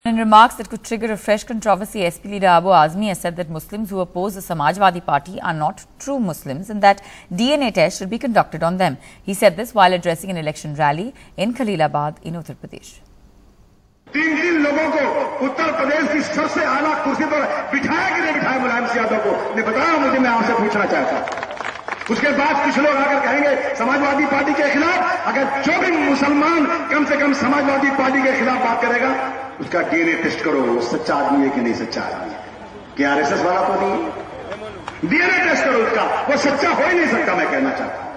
In remarks that could trigger a fresh controversy, SP leader Abu Azmi has said that Muslims who oppose the Samajwadi Party are not true Muslims and that DNA tests should be conducted on them. He said this while addressing an election rally in Khalilabad in Uttar Pradesh. 3 लोगों को उत्तर प्रदेश की सबसे आला कुर्सी पर बिठाया कि नहीं बिठाया मुलायम सिंह यादव को ने बताया मुझे, मैं आपसे पूछना चाहता हूं। उसके बाद कुछ लोग आकर कहेंगे समाजवादी पार्टी के खिलाफ, अगर जो भी मुसलमान कम से कम समाजवादी पार्टी के खिलाफ बात करेगा उसका डीएनए टेस्ट करो, वो सच्चा आदमी है कि नहीं सच्चा आदमी है, कि आरएसएस वाला तो नहीं, डीएनए टेस्ट करो उसका, वो सच्चा हो ही नहीं सकता, मैं कहना चाहता हूं।